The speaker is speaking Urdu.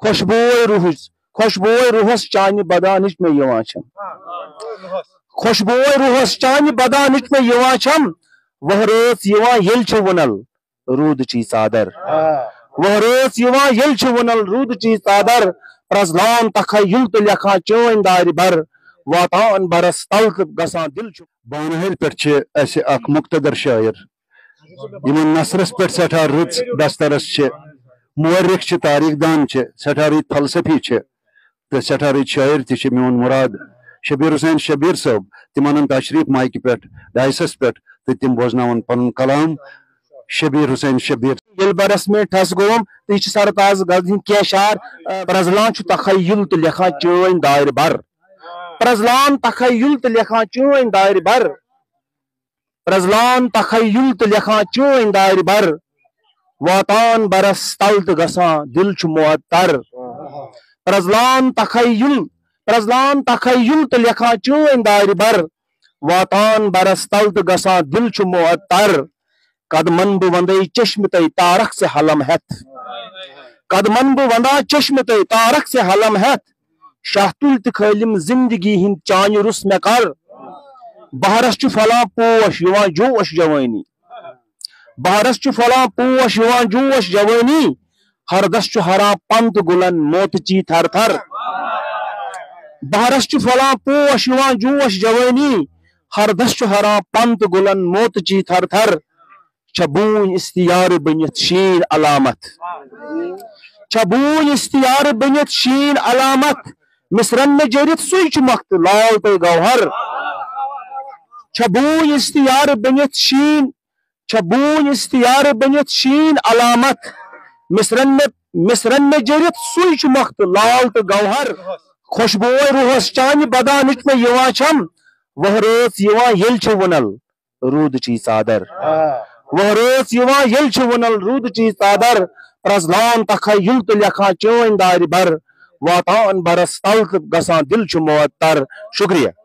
خوشبوئے روحس چانہ بدانچ میں یوان چھم خوشبوئے روحس چانہ بدانچ میں یوان چھم وہ رٲژ یوان ییٚلہِ چھِ وُنل روٗدٕچی ژادر وہ رٲژ یوان ییٚلہِ چھِ وُنل روٗدٕچی ژادر پرزلان تخیل تہٕ لیکھان چٲنۍ دارِ بر واتان برس تل تہٕ گژھان دل چھُ بانہل پہ اخ مقتدر شاعر یمن نثرس پہ سٹھا رٕژ دسترس مورخ تاریخ دان سٹھا رٕتۍ فلسفی تو سٹھا رٕتۍ شاعر تہ میون مراد شبیر حسین شبیر صٲب تم ان تشریف مائکہ پہ ڈائسس پہ تو تم بوزناون پن کلام شبیر حسین شبیر یل برس میں ٹھس گوم تو یہ سرتاز غزل ہند کی شعر پرزلان تخیل تو لکھان چٲنۍ دارِ بر پرزلان تخیل تو لکھان چٲنۍ دارِ بر پرزلان تخیل تو لکھان چٲنۍ دارِ بر واتان برس تل تو گژھان دل چھُ معطر پرزلان تخیل تو لکھان چٲنۍ دارِ بر واتان برس تل تو گژھان دل چھُ معطر قدمن بہ وندے چشم تے تارک سے حلم ہیت قدمن بہ وندا چشم تے تارک سے حلم ہیت شاہ تل تہ کھٲلم زندگی ہند چانہ رُس مے کر بہرس چھ پھلان پوش یوان جوش جوانی بہرس چھ پھلان پوش یوان جوش جوانی ہردس چھ ہران پنت گلن موتچی تھر تھر بہرس چھ پھلان پوش یوان جوش جوانی ہردس چھ ہران پنت گلن موتچی تھر تھر چھبون استیار بنت شین علامت چھبون استیار بنت شین علامت مصرن میں جرت سوئی چھ مخت لال تے گوہر چھبون استیار بنت شین علامت مصرن میں جرت سوئی چھ مخت لال تے گوہر خوشبوئے روحس چانہ بدانچ میں یوان چھم وہ رٲژ یوان ییٚلہِ چھِ وُنل روٗدٕچی ژادر وہ رٲژ یوان ییٚلہِ چھِ وُنل روٗدٕچی ژادر پرزلان تخیل تہٕ لیکھان چٲنۍ دارِ بر واتان برس تل تہٕ گژھان دل چھُ معطر شکریہ